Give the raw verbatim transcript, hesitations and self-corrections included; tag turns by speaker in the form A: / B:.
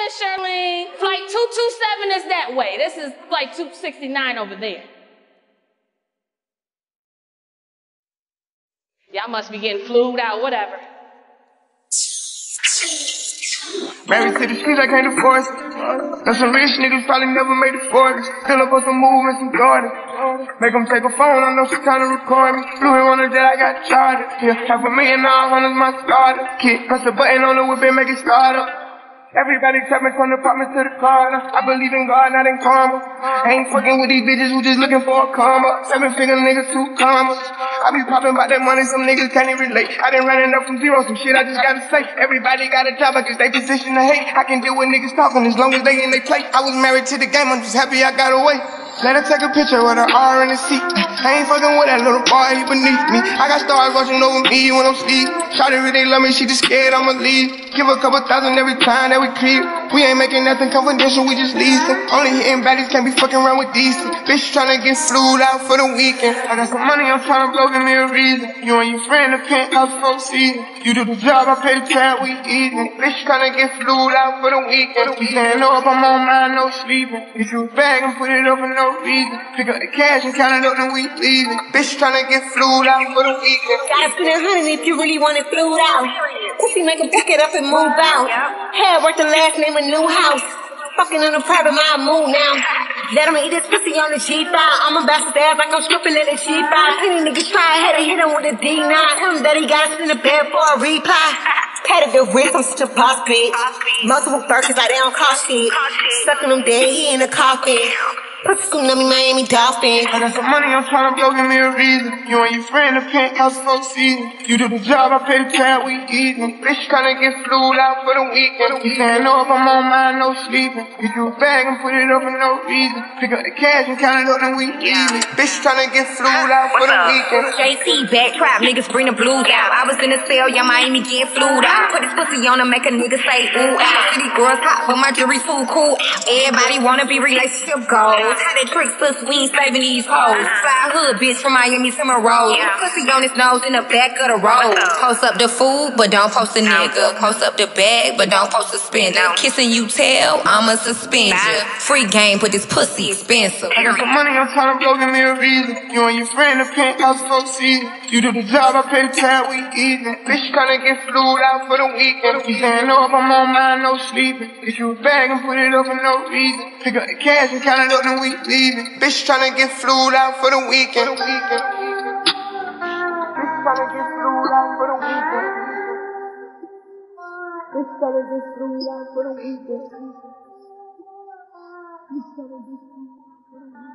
A: is Shirlene. Flight two two seven is that way. This is flight two sixty-nine over there. Y'all must be getting flued out, whatever.
B: Married to the streets, I can't afford it. Now some rich niggas probably never made it for this. Still up on some movements and Jordan. Make them take a phone, I know she trying to record me. Flew in one of that, I got charted. Yeah, half a million, all hundreds my starter. Kid, press the button on the whip and make it start up. Everybody tell me from the apartment to the corner. I believe in God, not in karma. I ain't fucking with these bitches who just looking for a karma. Seven figure niggas, two commas. I be popping about that money, some niggas can't even relate. I done running up from zero, some shit I just gotta say. Everybody got a job, I just they position to hate. I can deal with niggas talking as long as they in they play. I was married to the game, I'm just happy I got away. Let her take a picture with her R in the seat. I ain't fucking with that little boy, he beneath me. I got stars watching over me when I'm asleep. Shawty really love me, she just scared I'ma leave. Give her a couple thousand every time that we creep. We ain't making nothing confidential, we just leasing. Only hitting baddies, can't be fucking around with decent. Bitch tryna get flued out for the weekend. I got some money, I'm tryna blow, give me a reason. You and your friend, the penthouse for season. You do the job, I pay the tab, we eatin'. Bitch tryna get flued out for the weekend. We saying no, if I'm on mine, no sleeping. Get you a bag and put it up for no reason. Pick up the cash and count it up, then we leaving. Bitch tryna get flued out for the weekend.
C: Gotta spend a hundred if you really want it flued out. Pussy make him pick it up and move out. Hair worth the last name a new house. Fucking on a private, my move now. Let him eat this pussy on the G five. I'm about to stairs like I'm stripping at the G five. Any niggas try, had to hit him with a D nine. Tell him that he gotta spin the bed for a reply. Patted the wrist, I'm such a boss bitch. Multiple burgers like they don't cost shit. Sucking them dead, he in the coffin. Pussy tsunami, Miami Dolphins.
B: I got some money, I'm tryna blow, give me a reason. You and your friend, the penthouse for season. You do the job, I pay the tab, we eatin'. Bitch tryna get flued out for the weekend. We saying no, if I'm on mine, no sleeping. Get you a bag and put it up for no reason. Pick up the cash and count it up, then we leaving. Bitch tryna get flued out for the weekend.
C: J C back trap, niggas bring the blues out. I was in the cell, young Miami getting flued out. Put this pussy on to make a nigga say ooh out. City girls hot, but my jury's too cool. Everybody wanna be relationship goals. How they tricks us, we ain't saving these hoes. Fly hood bitch from Miami to Monroe. Pussy on his nose in the back of the road. Post up the food, but don't post a nigga. Post up the bag, but don't post a spender. Kissing you tail, I'ma suspend you. Free game, but this pussy expensive.
B: I got some money, I'm tryna blow, give me a reason. You and your friend, the penthouse for season. You do the job, I pay the tab, we eatin'. Bitch tryna get flued out for the weekend. We saying no, if I'm on mine, no sleeping. Get you a bag and put it up for no reason. Pick up the cash and count it up, then we leaving. Bitch tryna get flued out for the weekend. Bitch tryna get flued out for the weekend. Bitch tryna get flued out for the weekend. Bitch tryna get flued out for the weekend.